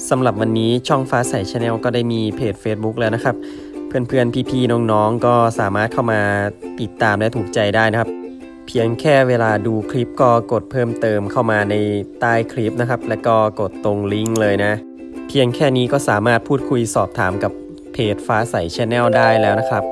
สำหรับวันนี้ช่องฟ้าใส Channel ก็ได้มีเพจ Facebook แล้วนะครับเพื่อนๆพี่ๆน้องๆก็สามารถเข้ามาติดตามและถูกใจได้นะครับเพียงแค่เวลาดูคลิปก็กดเพิ่มเติมเข้ามาในใต้คลิปนะครับแล้วก็กดตรงลิงก์เลยนะเพียงแค่นี้ก็สามารถพูดคุยสอบถามกับเพจฟ้าใส Channel ได้แล้วนะครับ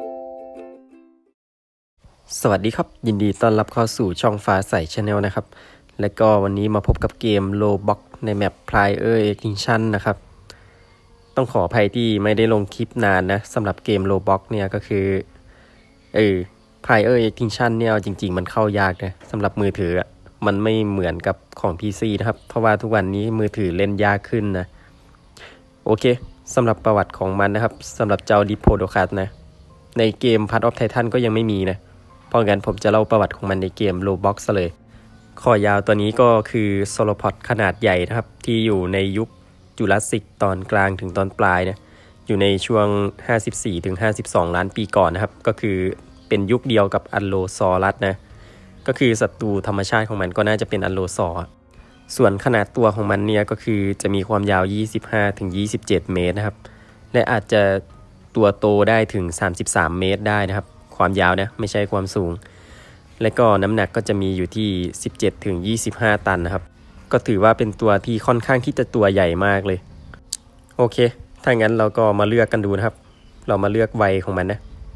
สวัสดีครับยินดีต้อนรับเข้าสู่ช่องฟ้าใส Channel นะครับและก็วันนี้มาพบกับเกม Roblox ในแมป Player Extinction นะครับต้องขออภัยที่ไม่ได้ลงคลิปนานนะสำหรับเกม Roblox เนี่ยก็คือPlayer Extinction เนี่ยจริงๆมันเข้ายากนะสำหรับมือถือมันไม่เหมือนกับของ PC นะครับเพราะว่าทุกวันนี้มือถือเล่นยากขึ้นนะโอเคสำหรับประวัติของมันนะครับสำหรับเจ้า Diplodocus นะในเกม Path of Titan ก็ยังไม่มีนะเพราะงั้นผมจะเล่าประวัติของมันในเกม Roblox เลยคอยาวตัวนี้ก็คือโซโลพอดขนาดใหญ่นะครับที่อยู่ในยุคจูราสสิกตอนกลางถึงตอนปลายนะอยู่ในช่วง 54-52 ล้านปีก่อนนะครับก็คือเป็นยุคเดียวกับอัลโลซอรัสนะก็คือศัตรูธรรมชาติของมันก็น่าจะเป็นอัลโลซอร์ส่วนขนาดตัวของมันเนี่ยก็คือจะมีความยาว 25-27 เมตรนะครับและอาจจะตัวโตได้ถึง 33 เมตรได้นะครับความยาวนะไม่ใช่ความสูงและก็น้ำหนักก็จะมีอยู่ที่ 17-25 ตันนะครับก็ถือว่าเป็นตัวที่ค่อนข้างที่จะตัวใหญ่มากเลยโอเคถ้างั้นเราก็มาเลือกกันดูนะครับเรามาเลือกวัยของมันนะ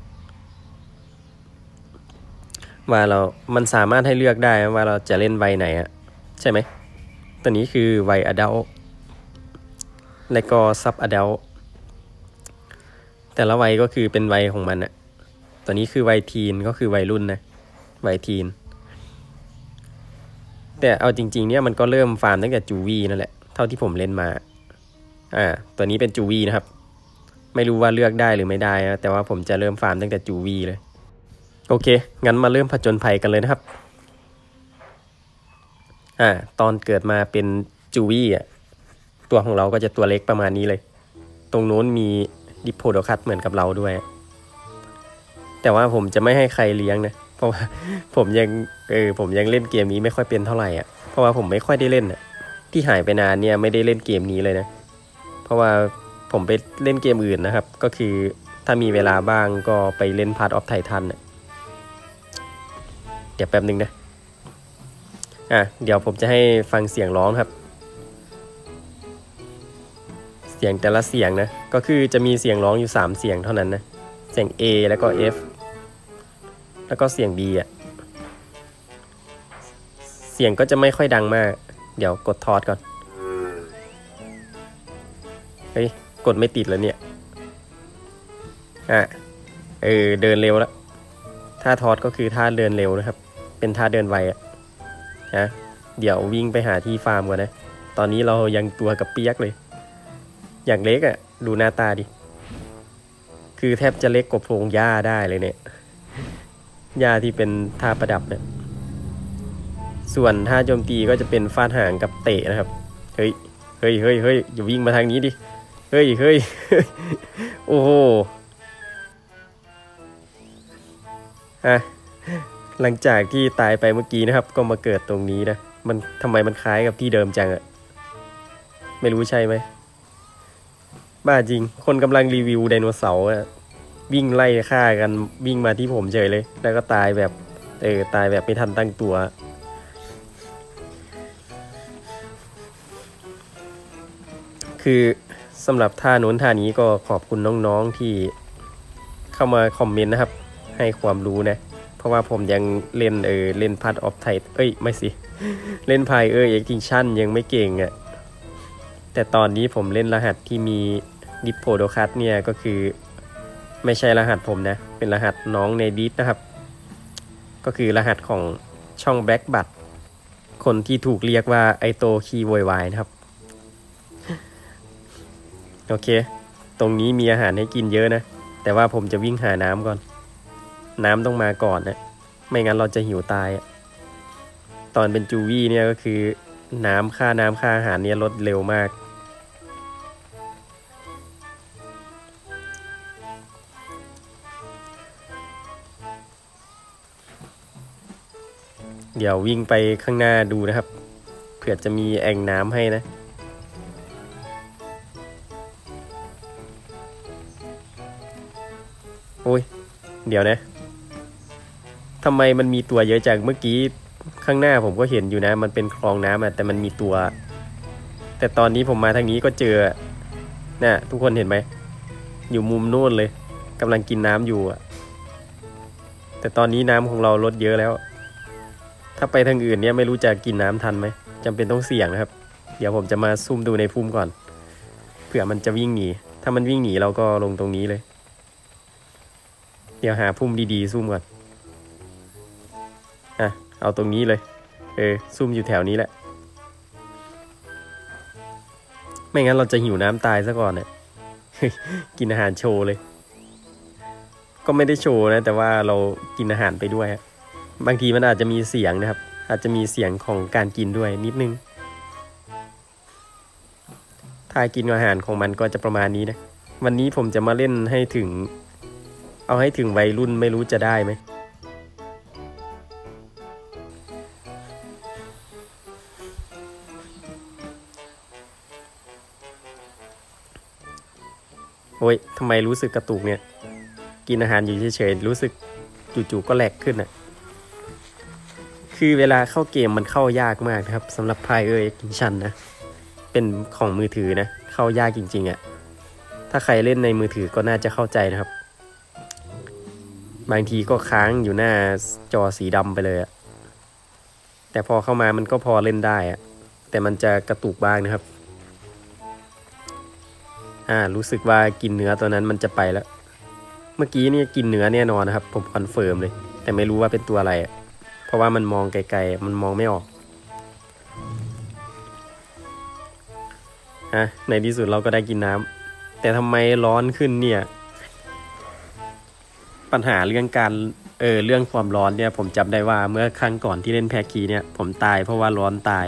ว่ามันสามารถให้เลือกได้ว่าเราจะเล่นวัยไหนอะใช่ไหมตัวนี้คือวัย Adult และก็ Sub Adult แต่ละวัยก็คือเป็นวัยของมันอะตัวนี้คือวัยทีนก็คือวัยรุ่นนะวัยทีนแต่เอาจริงๆเนี่ยมันก็เริ่มฟาร์มตั้งแต่จูวี่นั่นแหละเท่าที่ผมเล่นมาตัวนี้เป็นจูวี่นะครับไม่รู้ว่าเลือกได้หรือไม่ได้นะแต่ว่าผมจะเริ่มฟาร์มตั้งแต่จูวี่เลยโอเคงั้นมาเริ่มผจญภัยกันเลยนะครับตอนเกิดมาเป็นจูวี่ตัวของเราก็จะตัวเล็กประมาณนี้เลยตรงโน้นมีดิโพโดคัสเหมือนกับเราด้วยแต่ว่าผมจะไม่ให้ใครเลี้ยงนะเพราะว่าผมยังเล่นเกมนี้ไม่ค่อยเป็นเท่าไหร่เพราะว่าผมไม่ค่อยได้เล่นที่หายไปนานเนี่ยไม่ได้เล่นเกมนี้เลยนะเพราะว่าผมไปเล่นเกมอื่นนะครับก็คือถ้ามีเวลาบ้างก็ไปเล่น Path of Titan เดี๋ยวแป๊บนึงนะเดี๋ยวผมจะให้ฟังเสียงร้องครับเสียงแต่ละเสียงนะก็คือจะมีเสียงร้องอยู่3เสียงเท่านั้นนะเสียง A แล้วก็ F แล้วก็เสียง B เสียงก็จะไม่ค่อยดังมากเดี๋ยวกดทอดก่อนเฮ้ยกดไม่ติดแล้วเนี่ยเดินเร็วแล้วท่าทอดก็คือท่าเดินเร็วนะครับเป็นท่าเดินไวเดี๋ยววิ่งไปหาที่ฟาร์มก่อนนะตอนนี้เรายังตัวกับเปียกเลยอย่างเล็กดูหน้าตาดิคือแทบจะเล็กกว่าโพรงหญ้าได้เลยเนี่ยหญ้าที่เป็นท่าประดับเนี่ยส่วนท่าโจมตีก็จะเป็นฟาดหางกับเตะนะครับเฮ้ยอย่าวิ่งมาทางนี้ดิเฮ้ยโอ้โหหลังจากที่ตายไปเมื่อกี้นะครับก็มาเกิดตรงนี้นะมันทำไมมันคล้ายกับที่เดิมจังไม่รู้ใช่ไหมบ้าจริงคนกำลังรีวิวไดโนเสาร์วิ่งไล่ฆ่ากันวิ่งมาที่ผมเฉยเลยแล้วก็ตายแบบตายแบบไม่ทันตั้งตัวคือสำหรับท่าโน้นท่านี้ก็ขอบคุณน้องๆที่เข้ามาคอมเมนต์นะครับให้ความรู้นะเพราะว่าผมยังเล่นPath of Titanไม่สิเล่นPlayer Extinctionยังไม่เก่งแต่ตอนนี้ผมเล่นรหัสที่มีดิโพโดคัสเนี่ยก็คือไม่ใช่รหัสผมนะเป็นรหัสน้องในดิสนะครับก็คือรหัสของช่องแบล็กบัตคนที่ถูกเรียกว่าไอโตคีโวยวายนะครับโอเคตรงนี้มีอาหารให้กินเยอะนะแต่ว่าผมจะวิ่งหาน้ำก่อนน้ำต้องมาก่อนนะไม่งั้นเราจะหิวตายตอนเป็นจูวี่เนี่ยก็คือน้ำค่าอาหารเนี่ยลดเร็วมากเดี๋ยววิ่งไปข้างหน้าดูนะครับเผื่อจะมีแอ่งน้ำให้นะโอ้ยเดี๋ยวนะทำไมมันมีตัวเยอะจังเมื่อกี้ข้างหน้าผมก็เห็นอยู่นะมันเป็นคลองน้ำแต่มันมีตัวแต่ตอนนี้ผมมาทางนี้ก็เจอน่ะทุกคนเห็นไหมอยู่มุมโน้นเลยกำลังกินน้ำอยู่แต่ตอนนี้น้ำของเราลดเยอะแล้วถ้าไปทางอื่นเนี่ยไม่รู้จะกินน้ำทันไหมจำเป็นต้องเสี่ยงนะครับเดี๋ยวผมจะมาซุ่มดูในพุ่มก่อนเผื่อมันจะวิ่งหนีถ้ามันวิ่งหนีเราก็ลงตรงนี้เลยเดี๋ยวหาพุ่มดีๆซุ่มก่อนเอาตรงนี้เลยซุ่มอยู่แถวนี้แหละไม่งั้นเราจะหิวน้ำตายซะก่อนเนี่ย กินอาหารโชว์เลยก็ไม่ได้โชว์นะแต่ว่าเรากินอาหารไปด้วยบางทีมันอาจจะมีเสียงนะครับอาจจะมีเสียงของการกินด้วยนิดนึงถ้ากินอาหารของมันก็จะประมาณนี้นะวันนี้ผมจะมาเล่นให้ถึงเอาให้ถึงวัยรุ่นไม่รู้จะได้ไหมโอ้ยทำไมรู้สึกกระตุกเนี่ยกินอาหารอยู่เฉยๆรู้สึกจู่ๆก็แหลกขึ้นคือเวลาเข้าเกมมันเข้ายากมากนะครับสำหรับPlayer Extinctionนะเป็นของมือถือนะเข้ายากจริงๆถ้าใครเล่นในมือถือก็น่าจะเข้าใจนะครับบางทีก็ค้างอยู่หน้าจอสีดำไปเลยแต่พอเข้ามามันก็พอเล่นได้แต่มันจะกระตุกบ้างนะครับรู้สึกว่ากินเนื้อตัวนั้นมันจะไปแล้วเมื่อกี้นี่กินเนื้อแน่นอนนะครับผมคอนเฟิร์มเลยแต่ไม่รู้ว่าเป็นตัวอะไรเพราะว่ามันมองไกลๆมันมองไม่ออกในที่สุดเราก็ได้กินน้ำแต่ทำไมร้อนขึ้นเนี่ยปัญหาเรื่องการเรื่องความร้อนเนี่ยผมจำได้ว่าเมื่อครั้งก่อนที่เล่นแพ็กคีเนี่ยผมตายเพราะว่าร้อนตาย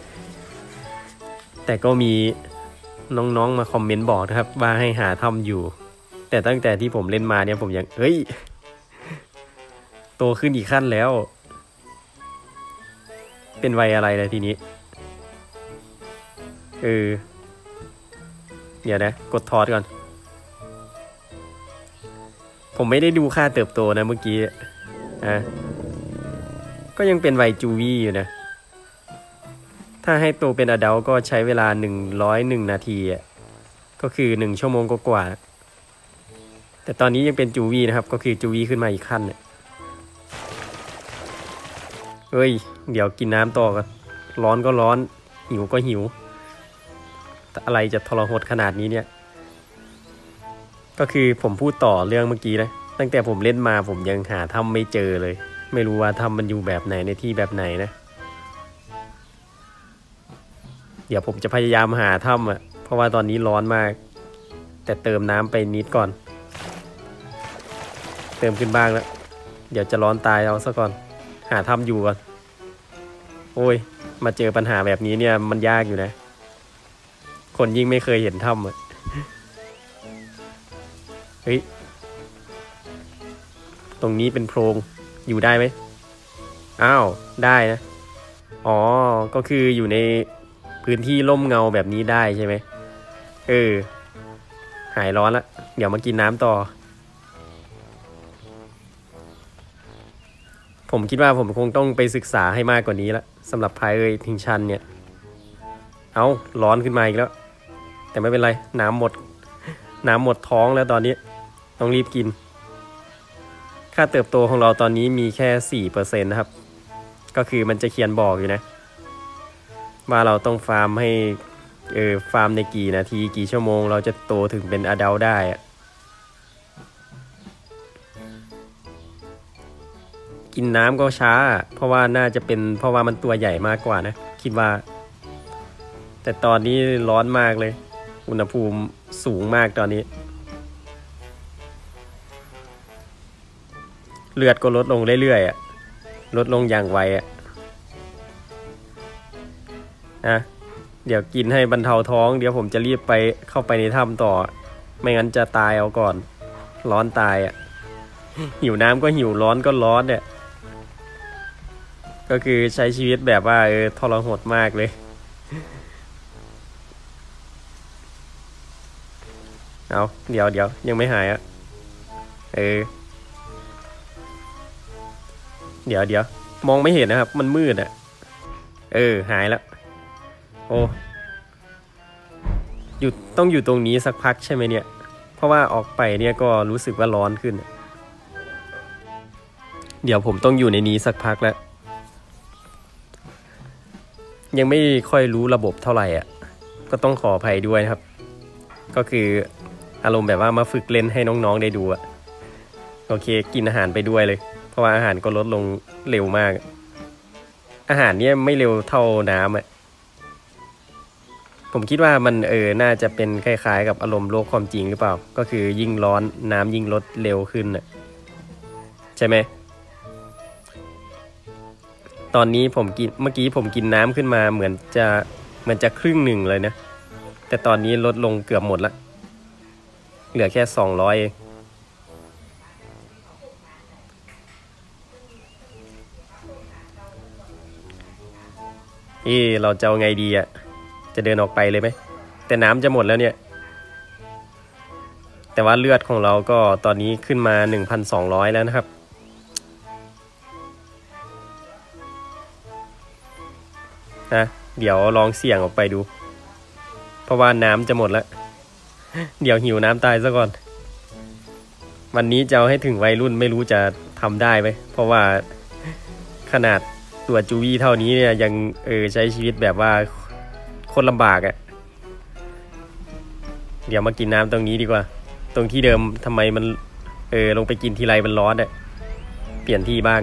แต่ก็มีน้องๆมาคอมเมนต์บอกนะครับว่าให้หาถ้ำอยู่แต่ตั้งแต่ที่ผมเล่นมาเนี่ยผมยังโตขึ้นอีกขั้นแล้วเป็นวัยอะไรเลยทีนี้เดี๋ยวนะกดทอดก่อนผมไม่ได้ดูค่าเติบโตนะเมื่อกี้ก็ยังเป็นวัยจูวี่อยู่นะถ้าให้โตเป็นอดัลก็ใช้เวลา101 นาทีก็คือ1 ชั่วโมงกว่าแต่ตอนนี้ยังเป็นจูวี่นะครับก็คือจูวี่ขึ้นมาอีกขั้นเดี๋ยวกินน้ำต่อกันร้อนก็ร้อนหิวก็หิวอะไรจะทรหดขนาดนี้เนี่ยก็คือผมพูดต่อเรื่องเมื่อกี้นะตั้งแต่ผมเล่นมาผมยังหาถ้ำไม่เจอเลยไม่รู้ว่าถ้ำมันอยู่แบบไหนในที่แบบไหนนะเดี๋ยวผมจะพยายามหาถ้ำเพราะว่าตอนนี้ร้อนมากแต่เติมน้ำไปนิดก่อนเติมขึ้นบ้างแล้วเดี๋ยวจะร้อนตายเอาซะก่อนหาถ้ำอยู่ก่อนโอ้ยมาเจอปัญหาแบบนี้เนี่ยมันยากอยู่นะคนยิ่งไม่เคยเห็นถ้ำตรงนี้เป็นโพรงอยู่ได้ไหมอ้าวได้นะก็คืออยู่ในพื้นที่ร่มเงาแบบนี้ได้ใช่ไหมหายร้อนละเดี๋ยวมากินน้ำต่อผมคิดว่าผมคงต้องไปศึกษาให้มากกว่านี้ละสำหรับPlayer Extinctionเนี่ยร้อนขึ้นมาอีกแล้วแต่ไม่เป็นไรน้ำหมดท้องแล้วตอนนี้ต้องรีบกินค่าเติบโตของเราตอนนี้มีแค่ 4% นะครับก็คือมันจะเขียนบอกอยู่นะว่าเราต้องฟาร์มให้ฟาร์มในกี่นาทีกี่ชั่วโมงเราจะโตถึงเป็นอดัลได้กินน้ำก็ช้าเพราะว่าน่าจะเป็นเพราะว่ามันตัวใหญ่มากกว่านะคิดว่าแต่ตอนนี้ร้อนมากเลยอุณหภูมิสูงมากตอนนี้เลือดก็ลดลงเรื่อยๆลดลงอย่างไวเดี๋ยวกินให้บรรเทาท้องเดี๋ยวผมจะรีบไปเข้าไปในถ้ำต่อไม่งั้นจะตายเอาก่อนร้อนตายหิวน้ำก็หิวร้อนก็ร้อนก็คือใช้ชีวิตแบบว่าทรหดมากเลยเดี๋ยวยังไม่หายเดี๋ยวมองไม่เห็นนะครับมันมืดอ่ะหายแล้วโอ้ต้องอยู่ตรงนี้สักพักใช่ไหมเนี่ยเพราะว่าออกไปเนี่ยก็รู้สึกว่าร้อนขึ้นเดี๋ยวผมต้องอยู่ในนี้สักพักแล้วยังไม่ค่อยรู้ระบบเท่าไหร่อ่ะก็ต้องขออภัยด้วยนะครับก็คืออารมณ์แบบว่ามาฝึกเล่นให้น้องๆได้ดูอะโอเคกินอาหารไปด้วยเลยเพราะว่าอาหารก็ลดลงเร็วมากอาหารเนี่ยไม่เร็วเท่าน้ำอะผมคิดว่ามันน่าจะเป็นคล้ายๆกับอารมณ์โลกความจริงหรือเปล่าก็คือยิ่งร้อนน้ำยิ่งลดเร็วขึ้นอะใช่ไหมตอนนี้เมื่อกี้ผมกินน้ำขึ้นมาเหมือนจะครึ่งหนึ่งเลยนะแต่ตอนนี้ลดลงเกือบหมดละเหลือแค่200เองเราจะเอาไงดีอ่ะจะเดินออกไปเลยไหมแต่น้ำจะหมดแล้วเนี่ยแต่ว่าเลือดของเราก็ตอนนี้ขึ้นมา 1,200 แล้วนะครับนะเดี๋ยวลองเสี่ยงออกไปดูเพราะว่าน้ำจะหมดแล้วเดี๋ยวหิวน้ำตายซะก่อนวันนี้จะเอาให้ถึงวัยรุ่นไม่รู้จะทำได้ไหมเพราะว่าขนาดตัวจูวี่เท่านี้เนี่ยยังใช้ชีวิตแบบว่าโคตรลำบากอ่ะเดี๋ยวมากินน้ำตรงนี้ดีกว่าตรงที่เดิมทำไมมันลงไปกินทีไรมันร้อนอ่ะเปลี่ยนที่บ้าง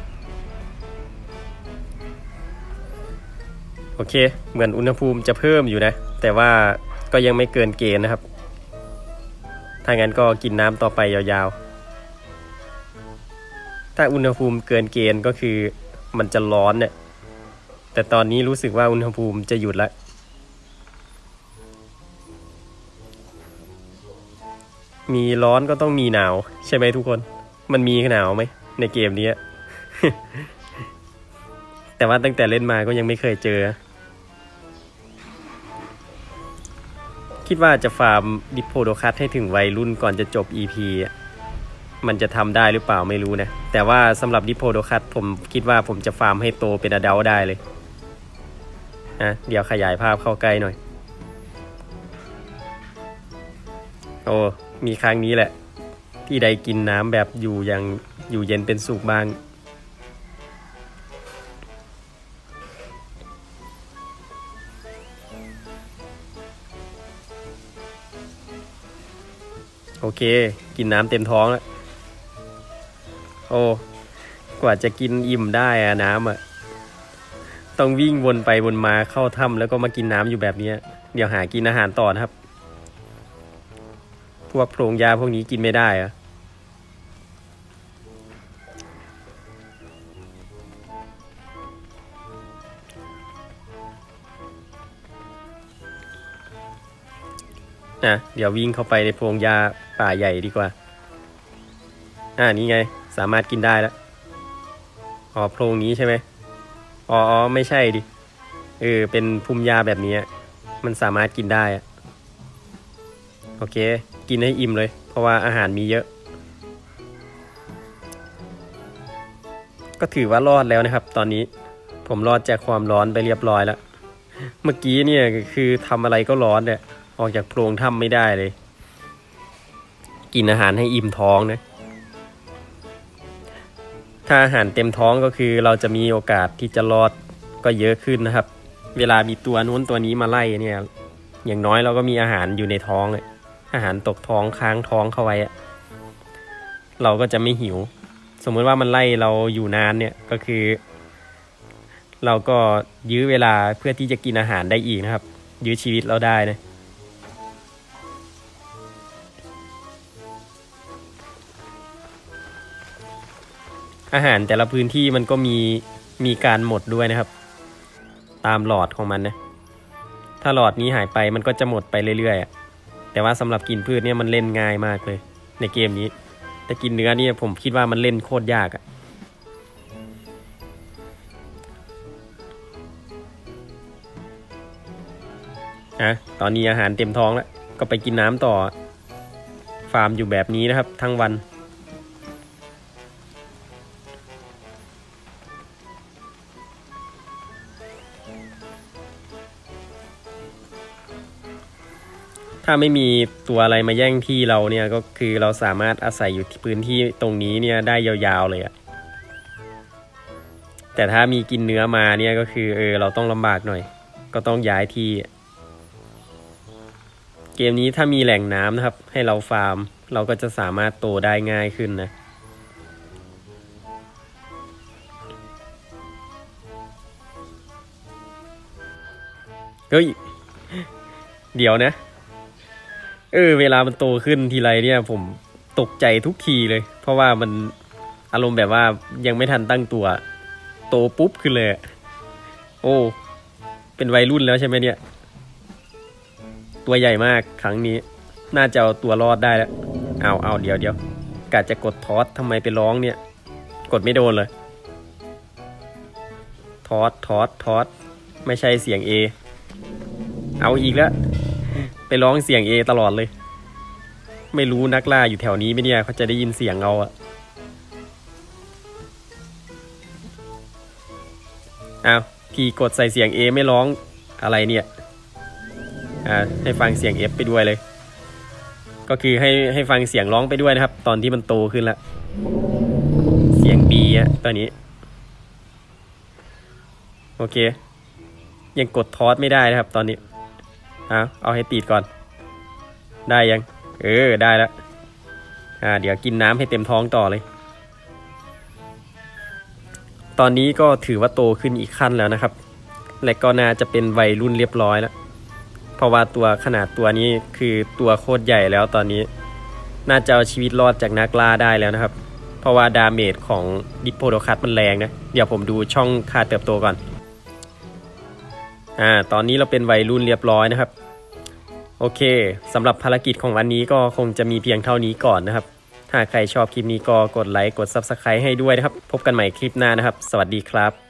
โอเคเหมือนอุณหภูมิจะเพิ่มอยู่นะแต่ว่าก็ยังไม่เกินเกณฑ์นะครับถ้างั้นก็กินน้ำต่อไปยาวๆถ้าอุณหภูมิเกินเกณฑ์ก็คือมันจะร้อนเนี่ยแต่ตอนนี้รู้สึกว่าอุณหภูมิจะหยุดแล้วมีร้อนก็ต้องมีหนาวใช่ไหมทุกคนมันมีหนาวไหมในเกมนี้ แต่ว่าตั้งแต่เล่นมาก็ยังไม่เคยเจอคิดว่าจะฟาร์มดิโพโดคัสให้ถึงวัยรุ่นก่อนจะจบ EP มันจะทำได้หรือเปล่าไม่รู้นะแต่ว่าสำหรับดิโพโดคัสผมคิดว่าผมจะฟาร์มให้โตเป็นอดัลต์ได้เลยนะเดี๋ยวขยายภาพเข้าใกล้หน่อยโอ้มีครั้งนี้แหละที่ได้กินน้ำแบบอยู่เย็นเป็นสุขบ้างโอเคกินน้ำเต็มท้องแล้วโอ้กว่าจะกินอิ่มได้อะน้ำอะต้องวิ่งวนไปวนมาเข้าถ้ำแล้วก็มากินน้ำอยู่แบบนี้เดี๋ยวหากินอาหารต่อนะครับพวกโพรงยาพวกนี้กินไม่ได้อะเดี๋ยววิ่งเข้าไปในโพรงยาป่าใหญ่ดีกว่านี่ไงสามารถกินได้แล้วโพรงนี้ใช่ไหมอ๋อไม่ใช่ดิเป็นภูมิยาแบบนี้มันสามารถกินได้โอเคกินให้อิ่มเลยเพราะว่าอาหารมีเยอะก็ถือว่ารอดแล้วนะครับตอนนี้ผมรอดจากความร้อนไปเรียบร้อยแล้วเมื่อกี้เนี่ยคือทำอะไรก็ร้อนเนี่ยออกจากโพรงถ้ำไม่ได้เลยกินอาหารให้อิ่มท้องนะถ้าอาหารเต็มท้องก็คือเราจะมีโอกาสที่จะรอดก็เยอะขึ้นนะครับเวลามีตัวนู้นตัวนี้มาไล่เนี่ยอย่างน้อยเราก็มีอาหารอยู่ในท้องอาหารตกท้องค้างท้องเข้าไว้เราก็จะไม่หิวสมมติว่ามันไล่เราอยู่นานเนี่ยก็คือเราก็ยื้อเวลาเพื่อที่จะกินอาหารได้อีกนะครับยื้อชีวิตเราได้นะอาหารแต่ละพื้นที่มันก็มีการหมดด้วยนะครับตามหลอดของมันนะถ้าหลอดนี้หายไปมันก็จะหมดไปเรื่อยๆแต่ว่าสำหรับกินพืชเนี่ยมันเล่นง่ายมากเลยในเกมนี้แต่กินเนื้อนี่ผมคิดว่ามันเล่นโคตรยากตอนนี้อาหารเต็มท้องแล้วก็ไปกินน้ำต่อฟาร์มอยู่แบบนี้นะครับทั้งวันถ้าไม่มีตัวอะไรมาแย่งที่เราเนี่ยก็คือเราสามารถอาศัยอยู่ที่พื้นที่ตรงนี้เนี่ยได้ยาวๆเลยอะแต่ถ้ามีกินเนื้อมาเนี่ยก็คือเราต้องลำบากหน่อยก็ต้องย้ายที่เกมนี้ถ้ามีแหล่งน้ำนะครับให้เราฟาร์มเราก็จะสามารถโตได้ง่ายขึ้นนะเฮ้ยเดี๋ยวนะเวลามันโตขึ้นทีไรเนี่ยผมตกใจทุกทีเลยเพราะว่ามันอารมณ์แบบว่ายังไม่ทันตั้งตัวโตปุ๊บขึ้นเลยโอ้เป็นวัยรุ่นแล้วใช่ไหมเนี่ยตัวใหญ่มากครั้งนี้น่าจะเอาตัวรอดได้แล้วเอาเดี๋ยวกะจะกดทอสทำไมไปร้องเนี่ยกดไม่โดนเลยทอสไม่ใช่เสียง A เอาอีกแล้วไปร้องเสียง A ตลอดเลยไม่รู้นักล่าอยู่แถวนี้ไหมเนี่ยเขาจะได้ยินเสียงเราอะพี่กดใส่เสียง A ไม่ร้องอะไรเนี่ยให้ฟังเสียง F ไปด้วยเลยก็คือให้ฟังเสียงร้องไปด้วยนะครับตอนที่มันโตขึ้นแล้วเสียง B ตอนนี้โอเคยังกดทอสไม่ได้นะครับตอนนี้เอาให้ติดก่อนได้ยังได้แล้วเดี๋ยวกินน้ำให้เต็มท้องต่อเลยตอนนี้ก็ถือว่าโตขึ้นอีกขั้นแล้วนะครับและก็น่าจะเป็นวัยรุ่นเรียบร้อยแล้วเพราะว่าตัวขนาดตัวนี้คือตัวโคตรใหญ่แล้วตอนนี้น่าจะเอาชีวิตรอดจากนักล่าได้แล้วนะครับเพราะว่าดาเมจของดิปโพโดคัสมันแรงนะเดี๋ยวผมดูช่องค่าเติบโตก่อนตอนนี้เราเป็นวัยรุ่นเรียบร้อยนะครับโอเคสำหรับภารกิจของวันนี้ก็คงจะมีเพียงเท่านี้ก่อนนะครับถ้าใครชอบคลิปนี้ก็กดไลค์กด Subscribe ให้ด้วยนะครับพบกันใหม่คลิปหน้านะครับสวัสดีครับ